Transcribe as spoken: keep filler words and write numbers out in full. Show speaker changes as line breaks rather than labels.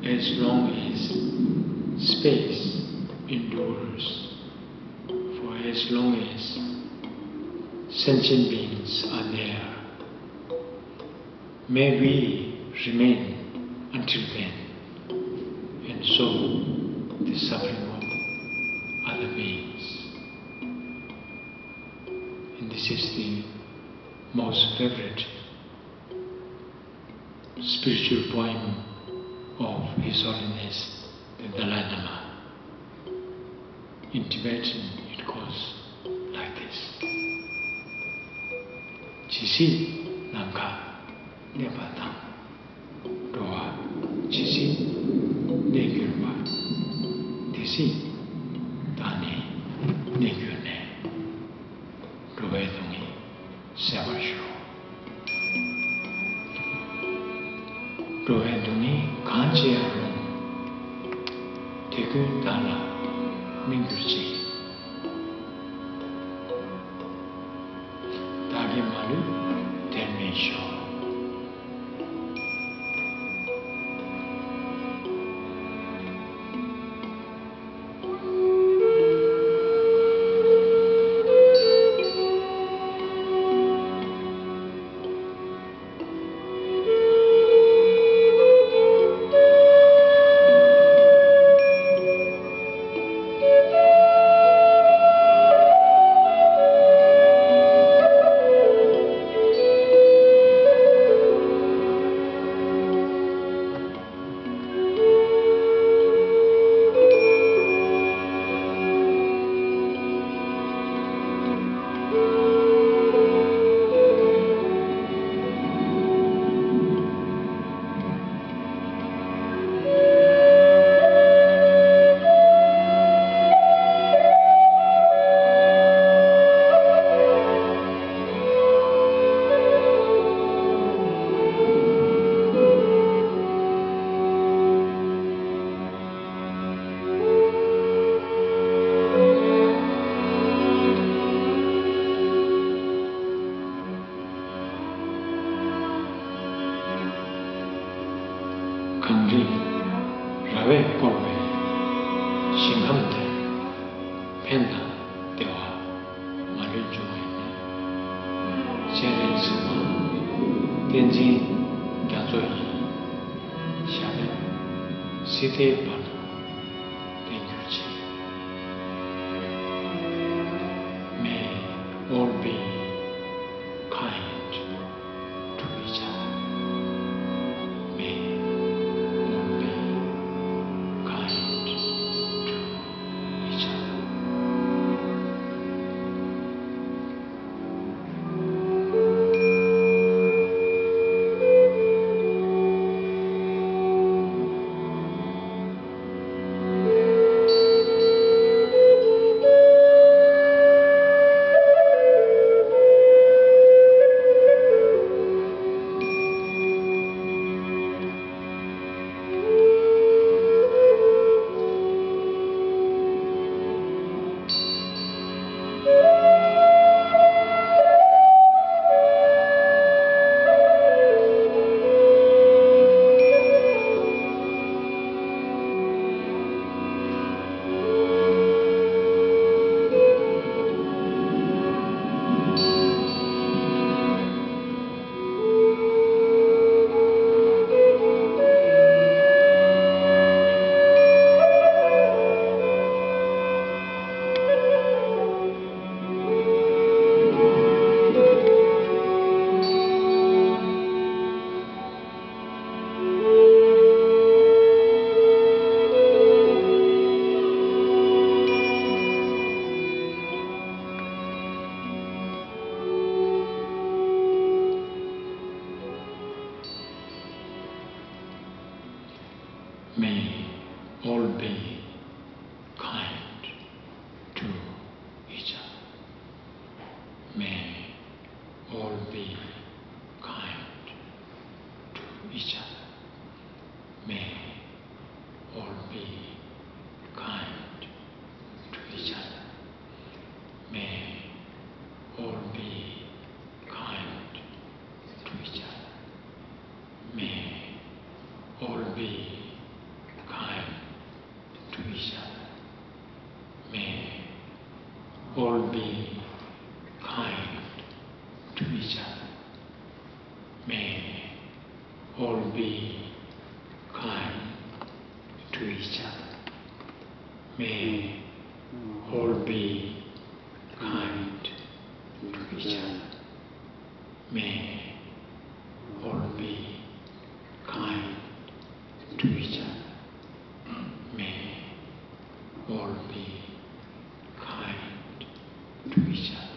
as long as space endures, for as long as sentient beings are there, may we remain until then, and so the suffering of other beings. And this is the most favorite spiritual poem of His Holiness the Dalai Lama. In Tibetan it goes like this. Chisi Namka Nepatang Doa Chisi Negurwa Tisi Dani Negurne Dovedungi Sevasho Dovedungi Kanchiarum Tegun Dala Mingurchi Dagimalu Tenmesho. Kanri Rave Porve Shingamte Penda Dewa Marujuene Shere Suma Tenjin Gyazoi Shabe Site Pan Tengyurchi. May all be kind to each other. May May all be kind to each other. May all be kind to each other. May all be kind to each other. May all be kind to each other. May all be all be kind to each other. May all be kind to each other. May all be kind to each other. May all be kind to each other. May all be kind to each other.